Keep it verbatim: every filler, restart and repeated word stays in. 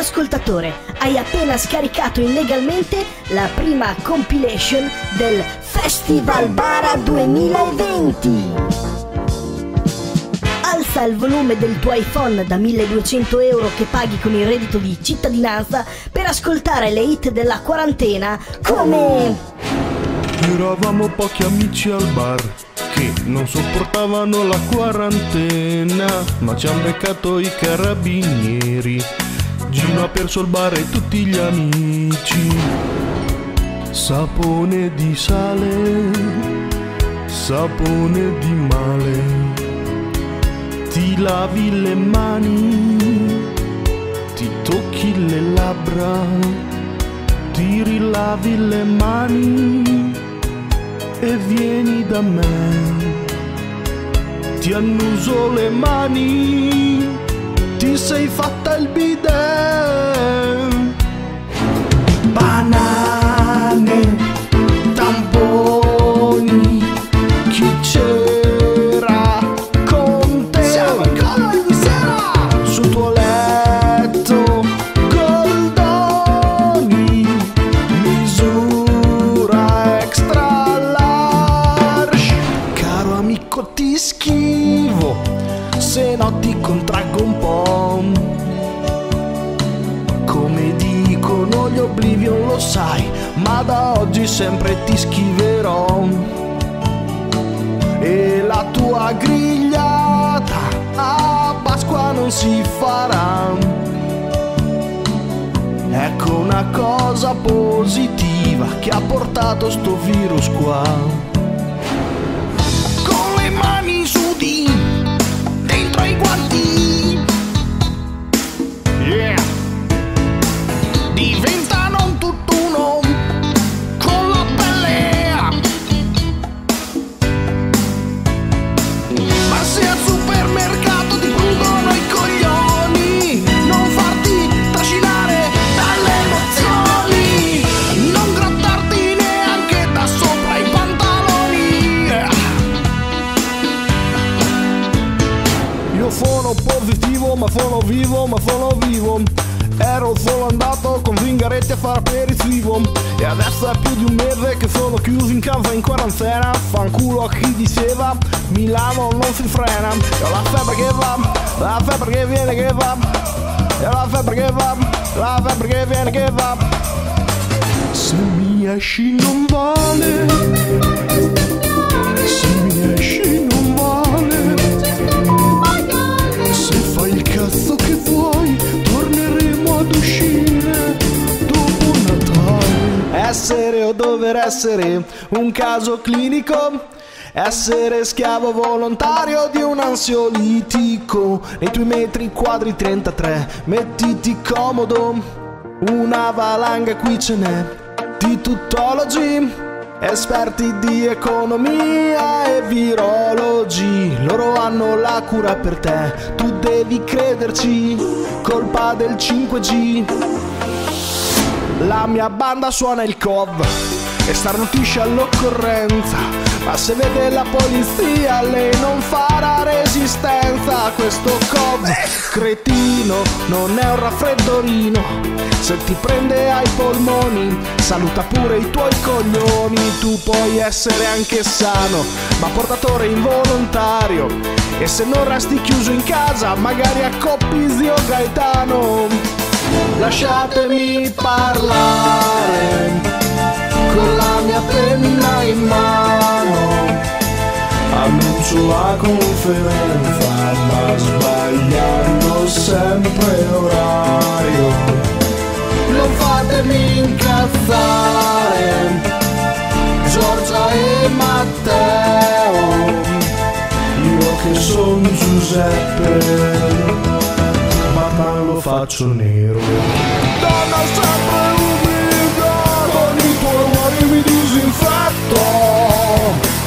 ascoltatore, hai appena scaricato illegalmente la prima compilation del Festival Bara duemilaventi. Alza il volume del tuo iPhone da milleduecento euro che paghi con il reddito di cittadinanza per ascoltare le hit della quarantena come... Eravamo pochi amici al bar che non sopportavano la quarantena, ma ci han beccato i carabinieri. Gino ha perso il bar e tutti gli amici. Sapone di sale, sapone di male. Ti lavi le mani, ti tocchi le labbra, ti rilavi le mani e vieni da me. Ti annuso le mani, ti sei fatta il bidet. Banane, tamponi, chi c'era con te? Siamo in coda di sera! Sul tuo letto, goldoni, misura extra large. Caro amico ti schivo, se no ti contraggo un po'. Come dicono gli Oblivion lo sai, ma da oggi sempre ti schiverò. E la tua grigliata a Pasqua non si farà. Ecco una cosa positiva che ha portato sto virus qua. Con le mani su di dentro i guanti, yeah, diventano un tutt'uno con la pelle. Ma se al supermercato ti prudono i coglioni, non farti trascinare dalle emozioni, non grattarti neanche da sopra i pantaloni, yeah. Io sono positivo, ma sono vivo, ma sono vivo. Ero solo andato con Zingaretti a fare aperitivo e adesso è più di un mese che sono chiuso in casa in quarantena. Fanculo a chi diceva Milano non si frena. E ho la febbre che va, la febbre che viene che va, e ho la febbre che va, la febbre che viene che va. Se mi esci non vale, se mi esci non vale, se fai il cazzo che vuoi torneremo ad uscire dopo Natale. Essere o dover essere un caso clinico, essere schiavo volontario di un ansiolitico. Nei tuoi metri quadri trentatré mettiti comodo, una valanga qui ce n'è di tuttologi, esperti di economia e virologi. Loro hanno la cura per te, tu devi crederci, colpa del cinque G. La mia banda suona il cov e starnutisce all'occorrenza, ma se vede la polizia lei non farà resistenza a questo cov. Cretino, non è un raffreddorino, se ti prende ai polmoni saluta pure i tuoi coglioni. Tu puoi essere anche sano, ma portatore involontario, e se non resti chiuso in casa magari accoppi zio Gaetano. Lasciatemi parlare con la mia penna in mano, annuncio la conferenza ma sbagliando sempre orario. Non fatemi incazzare Giorgia e Matteo, io che son Giuseppe ma lo faccio nero. Donna sempre umida, con i tuoi rumori mi disinfetto,